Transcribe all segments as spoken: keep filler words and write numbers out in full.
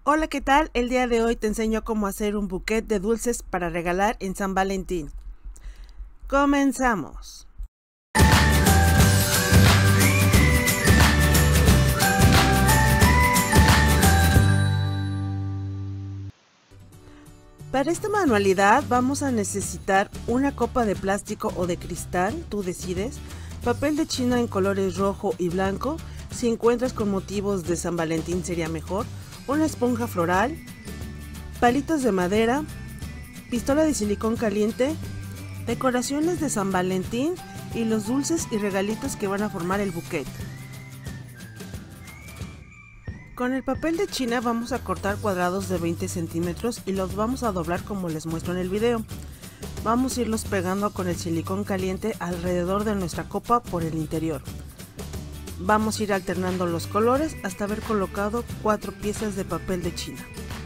Hola, ¿qué tal? El día de hoy te enseño cómo hacer un buquet de dulces para regalar en San Valentín. ¡Comenzamos! Para esta manualidad vamos a necesitar una copa de plástico o de cristal, tú decides, papel de china en colores rojo y blanco, si encuentras con motivos de San Valentín sería mejor, una esponja floral, palitos de madera, pistola de silicón caliente, decoraciones de San Valentín y los dulces y regalitos que van a formar el buquet. Con el papel de china vamos a cortar cuadrados de veinte centímetros y los vamos a doblar como les muestro en el video. Vamos a irlos pegando con el silicón caliente alrededor de nuestra copa por el interior. Vamos a ir alternando los colores hasta haber colocado cuatro piezas de papel de china.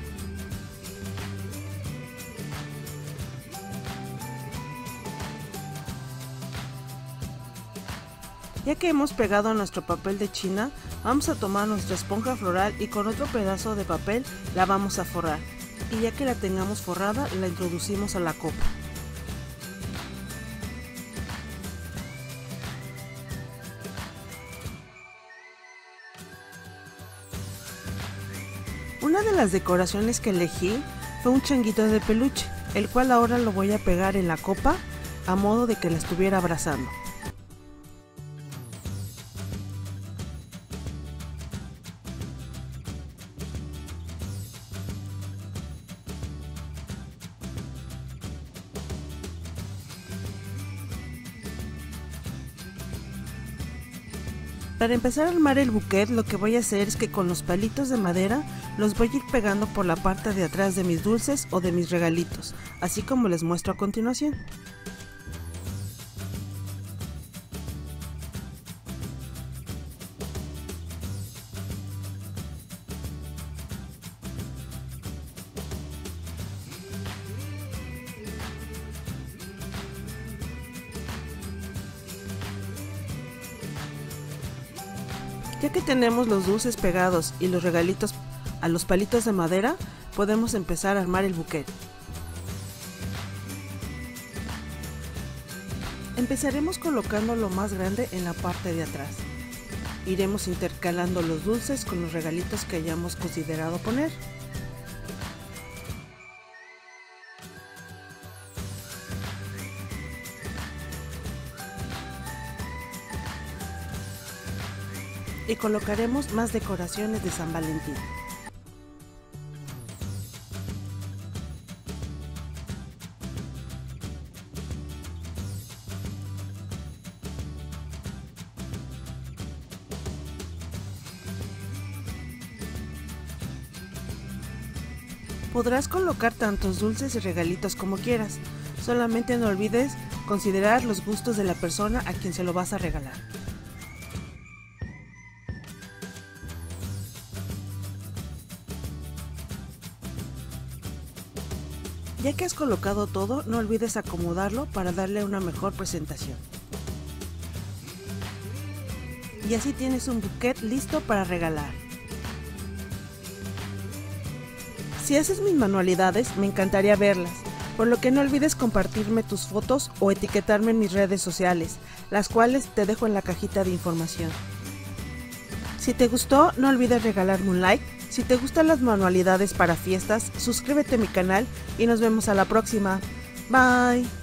Ya que hemos pegado nuestro papel de china, vamos a tomar nuestra esponja floral y con otro pedazo de papel la vamos a forrar. Y ya que la tengamos forrada, la introducimos a la copa. Una de las decoraciones que elegí fue un changuito de peluche, el cual ahora lo voy a pegar en la copa a modo de que la estuviera abrazando. Para empezar a armar el buquet, lo que voy a hacer es que con los palitos de madera los voy a ir pegando por la parte de atrás de mis dulces o de mis regalitos, así como les muestro a continuación. Ya que tenemos los dulces pegados y los regalitos a los palitos de madera, podemos empezar a armar el buquet. Empezaremos colocando lo más grande en la parte de atrás. Iremos intercalando los dulces con los regalitos que hayamos considerado poner. Y colocaremos más decoraciones de San Valentín. Podrás colocar tantos dulces y regalitos como quieras, solamente no olvides considerar los gustos de la persona a quien se lo vas a regalar. Ya que has colocado todo, no olvides acomodarlo para darle una mejor presentación. Y así tienes un buquet listo para regalar. Si haces mis manualidades, me encantaría verlas, por lo que no olvides compartirme tus fotos o etiquetarme en mis redes sociales, las cuales te dejo en la cajita de información. Si te gustó, no olvides regalarme un like. Si te gustan las manualidades para fiestas, suscríbete a mi canal y nos vemos a la próxima. Bye.